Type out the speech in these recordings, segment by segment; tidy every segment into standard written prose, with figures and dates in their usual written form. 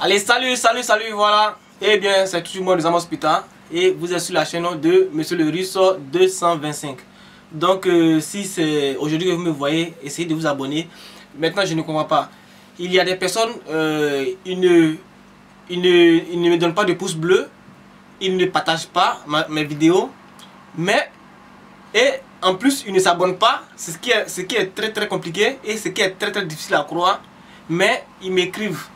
Allez, salut, voilà. Eh bien, c'est toujours moi, Amos Pita. Et vous êtes sur la chaîne de Monsieur le Russe 225. Donc, si c'est aujourd'hui que vous me voyez, essayez de vous abonner. Maintenant, je ne comprends pas. Il y a des personnes, ils ne me donnent pas de pouce bleu. Ils ne partagent pas mes vidéos. Et en plus, ils ne s'abonnent pas. C'est ce qui est très compliqué et ce qui est très difficile à croire. Mais ils m'écrivent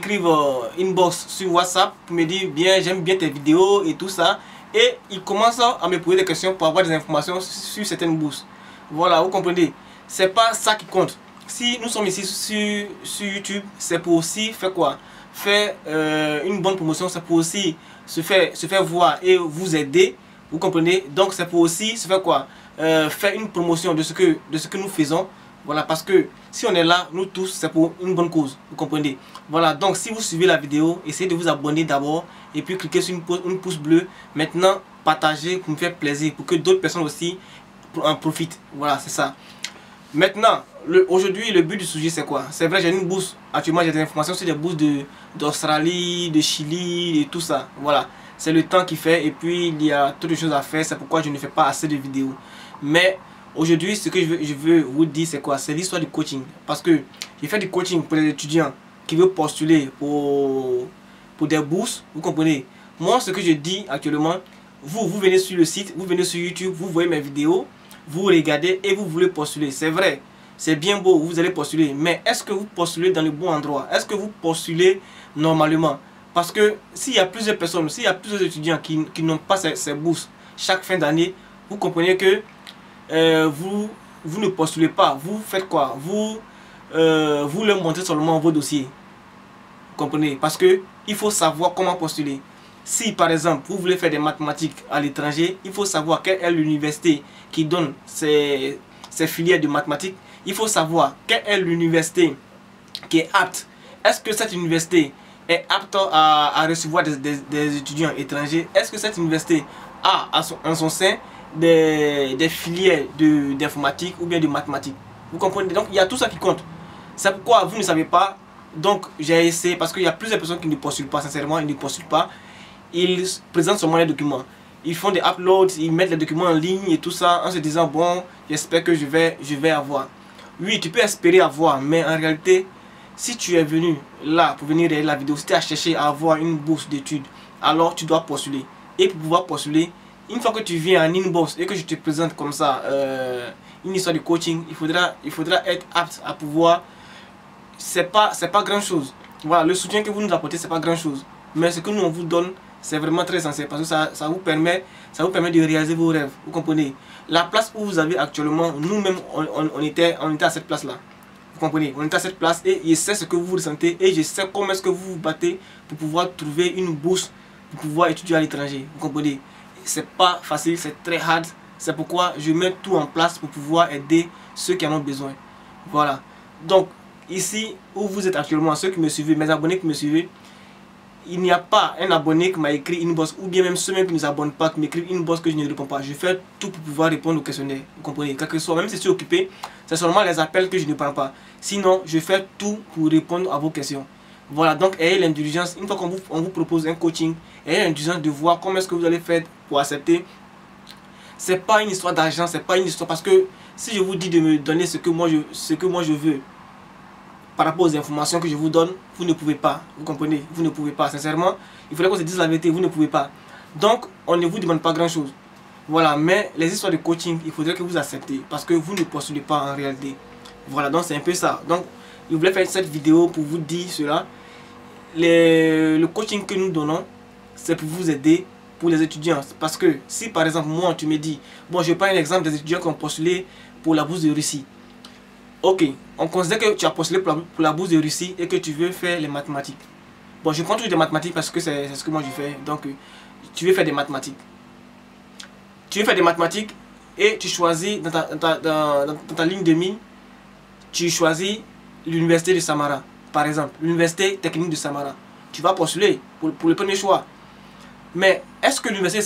inbox sur WhatsApp pour me dire bien, j'aime bien tes vidéos et tout ça. Et ils commencent à me poser des questions pour avoir des informations sur certaines bourses. Voilà, vous comprenez. C'est pas ça qui compte. Si nous sommes ici sur YouTube, c'est pour aussi faire quoi? Faire une bonne promotion, c'est pour aussi se faire voir et vous aider. Vous comprenez. Donc c'est pour aussi se faire quoi? Faire une promotion de ce que nous faisons. Voilà, parce que si on est là, nous tous, c'est pour une bonne cause, vous comprenez. Voilà, donc si vous suivez la vidéo, essayez de vous abonner d'abord et puis cliquez sur une pouce bleu. Maintenant, partagez pour me faire plaisir, pour que d'autres personnes aussi en profitent. Voilà, c'est ça. Maintenant, aujourd'hui, le but du sujet, c'est quoi? C'est vrai, j'ai une bourse. Actuellement, j'ai des informations sur des bourses d'Australie, de Chili et tout ça. Voilà, c'est le temps qui fait et puis il y a toutes les choses à faire. C'est pourquoi je ne fais pas assez de vidéos. Mais aujourd'hui, ce que je veux vous dire, c'est quoi? C'est l'histoire du coaching. Parce que j'ai fait du coaching pour les étudiants qui veulent postuler pour des bourses. Vous comprenez? Moi, ce que je dis actuellement, vous venez sur le site, vous venez sur YouTube, vous voyez mes vidéos, vous regardez et vous voulez postuler. C'est vrai, c'est bien beau, vous allez postuler. Mais est-ce que vous postulez dans le bon endroit? Est-ce que vous postulez normalement? Parce que s'il y a plusieurs personnes, s'il y a plusieurs étudiants qui n'ont pas ces bourses chaque fin d'année, vous comprenez que vous ne postulez pas. Vous faites quoi? Vous leur montrez seulement vos dossiers. Vous comprenez? Parce que il faut savoir comment postuler. Si par exemple vous voulez faire des mathématiques à l'étranger, il faut savoir quelle est l'université qui donne ces filières de mathématiques. Il faut savoir quelle est l'université qui est apte. Est-ce que cette université est apte à recevoir des étudiants étrangers? Est-ce que cette université a en son sein des filières d'informatique ou bien de mathématiques? Vous comprenez? Donc il y a tout ça qui compte. C'est pourquoi vous ne savez pas. Donc j'ai essayé, parce qu'il y a plusieurs personnes qui ne postulent pas, sincèrement, ils ne postulent pas. Ils présentent seulement les documents. Ils font des uploads, ils mettent les documents en ligne et tout ça en se disant bon, j'espère que je vais avoir. Oui, tu peux espérer avoir, mais en réalité, si tu es venu là pour venir réaliser la vidéo, si tu as cherché à avoir une bourse d'études, alors tu dois postuler. Et pour pouvoir postuler, une fois que tu viens en inbox et que je te présente comme ça une histoire de coaching, il faudra être apte à pouvoir. C'est pas grand chose. Voilà, le soutien que vous nous apportez, c'est pas grand chose. Mais ce que nous on vous donne, c'est vraiment très essentiel parce que ça vous permet de réaliser vos rêves. Vous comprenez? La place où vous avez actuellement, nous-mêmes on était à cette place là. Vous comprenez? On était à cette place et je sais ce que vous ressentez et je sais comment est-ce que vous vous battez pour pouvoir trouver une bourse, pour pouvoir étudier à l'étranger. Vous comprenez? C'est pas facile, c'est très hard. C'est pourquoi je mets tout en place pour pouvoir aider ceux qui en ont besoin. Voilà. Donc ici où vous êtes actuellement, ceux qui me suivent, mes abonnés qui me suivent, il n'y a pas un abonné qui m'a écrit une box ou bien même ceux même qui ne s'abonnent pas, qui m'écrivent une box que je ne réponds pas. Je fais tout pour pouvoir répondre aux questionnaires. Vous comprenez? Quel que soit, même si je suis occupé, c'est seulement les appels que je ne prends pas. Sinon, je fais tout pour répondre à vos questions. Voilà, donc ayez l'indulgence. Une fois qu'on vous propose un coaching, ayez l'indulgence de voir comment est-ce que vous allez faire pour accepter. C'est pas une histoire d'argent, c'est pas une histoire parce que si je vous dis de me donner ce que moi je veux par rapport aux informations que je vous donne, vous ne pouvez pas. Vous comprenez? Vous ne pouvez pas. Sincèrement, il faudrait qu'on se dise la vérité, vous ne pouvez pas. Donc, on ne vous demande pas grand chose. Voilà, mais les histoires de coaching, il faudrait que vous acceptez parce que vous ne postulez pas en réalité. Voilà, donc c'est un peu ça. Donc, je voulais faire cette vidéo pour vous dire cela. Le coaching que nous donnons, c'est pour vous aider pour les étudiants. Parce que si par exemple, moi, tu me dis, bon, je prends un exemple des étudiants qui ont postulé pour la bourse de Russie. Ok, on considère que tu as postulé pour la bourse de Russie et que tu veux faire les mathématiques. Bon, je prends toujours des mathématiques parce que c'est ce que moi je fais. Donc, tu veux faire des mathématiques. Tu veux faire des mathématiques et tu choisis dans ta ligne de mine, tu choisis l'université de Samara, par exemple, l'université technique de Samara. Tu vas postuler pour le premier choix. Mais est-ce que l'université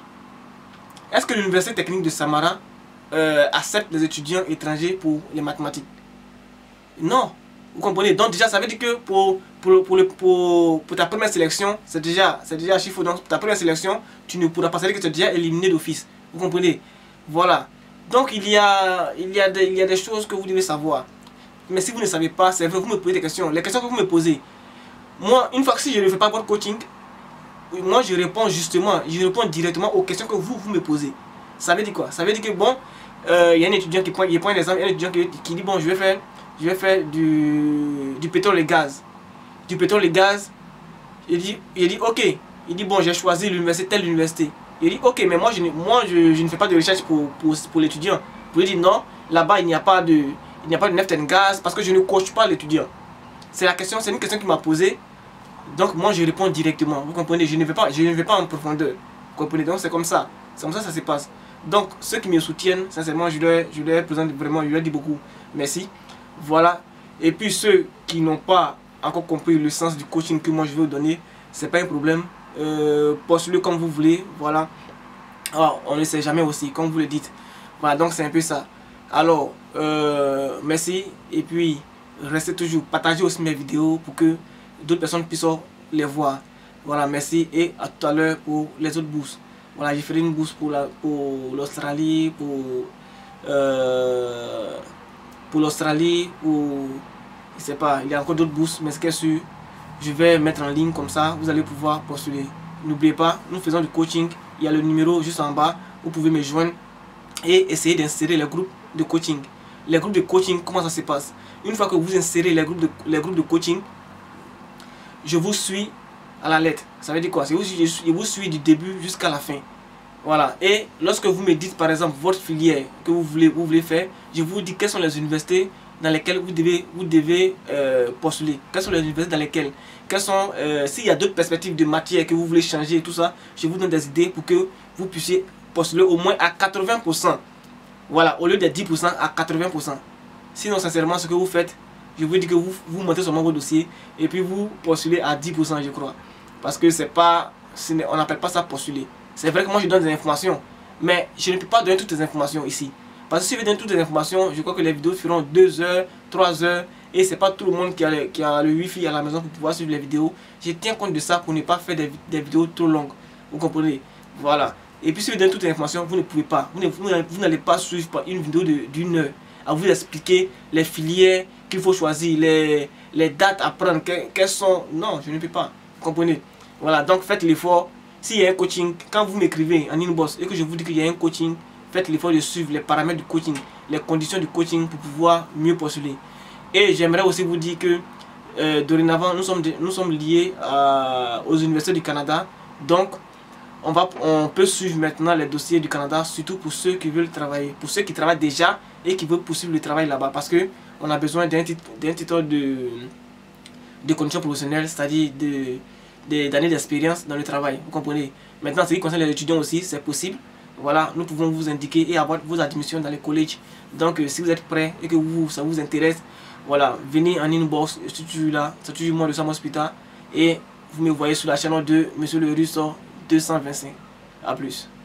technique de Samara accepte les étudiants étrangers pour les mathématiques? Non. Vous comprenez? Donc déjà, ça veut dire que pour ta première sélection, c'est déjà chiffre. Donc pour ta première sélection, tu ne pourras pas, ça veut dire que tu es déjà éliminé d'office. Vous comprenez? Voilà. Donc il y a des choses que vous devez savoir. Mais si vous ne savez pas, c'est vrai, vous me posez des questions. Les questions que vous me posez, moi, une fois que si je ne fais pas votre coaching, moi je réponds directement aux questions que vous me posez. Ça veut dire quoi? Ça veut dire que bon, il y a un étudiant qui prend un exemple, il y a un étudiant qui dit bon, je vais faire du pétrole et gaz. Du pétrole et gaz. Il dit ok. Il dit bon, j'ai choisi l'université, telle université. Il dit ok, mais moi je ne fais pas de recherche pour l'étudiant. Pour lui dire non, là-bas il n'y a pas de neft and gaz parce que je ne coach pas l'étudiant. C'est une question qu'il m'a posée. Donc moi je réponds directement. Vous comprenez? Je ne vais pas en profondeur. Vous comprenez? Donc c'est comme ça. C'est comme ça que ça se passe. Donc ceux qui me soutiennent, sincèrement, je leur présente vraiment, je leur dis beaucoup merci. Voilà. Et puis ceux qui n'ont pas encore compris le sens du coaching que moi je veux donner, c'est pas un problème. Postulez comme vous voulez. Voilà. Alors, on ne sait jamais aussi, comme vous le dites. Voilà, donc c'est un peu ça. Alors, merci. Et puis, restez toujours, partagez aussi mes vidéos pour que d'autres personnes puissent les voir. Voilà, merci. Et à tout à l'heure pour les autres bourses. Voilà, j'ai fait une bourse pour l'Australie, pour l'Australie, je sais pas, il y a encore d'autres bourses, mais ce qui est sûr, je vais mettre en ligne comme ça, vous allez pouvoir postuler. N'oubliez pas, nous faisons du coaching, il y a le numéro juste en bas, vous pouvez me joindre et essayer d'insérer les groupes de coaching. Les groupes de coaching, comment ça se passe? Une fois que vous insérez les groupes de coaching, je vous suis à la lettre. Ça veut dire quoi? Je vous suis du début jusqu'à la fin. Voilà. Et lorsque vous me dites par exemple votre filière que vous voulez faire, je vous dis quelles sont les universités dans lesquelles vous devez postuler. Quelles sont les universités dans lesquelles, s'il y a d'autres perspectives de matière que vous voulez changer et tout ça, je vous donne des idées pour que vous puissiez postuler au moins à 80%. Voilà, au lieu de 10% à 80%. Sinon, sincèrement, ce que vous faites, je vous dis que vous montez seulement vos dossiers et puis vous postulez à 10%, je crois. Parce que on n'appelle pas ça postuler. C'est vrai que moi je donne des informations, mais je ne peux pas donner toutes les informations ici. Parce que si je donne toutes les informations, je crois que les vidéos feront 2 heures, 3 heures. Et c'est pas tout le monde qui a le wifi à la maison pour pouvoir suivre les vidéos. Je tiens compte de ça pour ne pas faire des vidéos trop longues. Vous comprenez? Voilà. Et puis si je donne toutes les informations, vous ne pouvez pas. Vous n'allez pas suivre une vidéo d'une heure à vous expliquer les filières qu'il faut choisir, les dates à prendre, quelles sont. Non, je ne peux pas. Vous comprenez? Voilà, donc faites l'effort. S'il y a un coaching, quand vous m'écrivez en inbox et que je vous dis qu'il y a un coaching, faites l'effort de suivre les paramètres du coaching, les conditions du coaching pour pouvoir mieux postuler. Et j'aimerais aussi vous dire que dorénavant, nous sommes liés aux universités du Canada. Donc, on peut suivre maintenant les dossiers du Canada, surtout pour ceux qui veulent travailler, pour ceux qui travaillent déjà et qui veulent poursuivre le travail là-bas. Parce qu'on a besoin d'un titre de condition professionnelle, c'est-à-dire d'années d'expérience dans le travail. Vous comprenez? Maintenant, ce qui concerne les étudiants aussi, c'est possible. Voilà, nous pouvons vous indiquer et avoir vos admissions dans les collèges. Donc, si vous êtes prêts et que ça vous intéresse, voilà, venez en inbox, c'est toujours moi de Sam Hospital. Et vous me voyez sur la chaîne de Monsieur le Russo 225. A plus.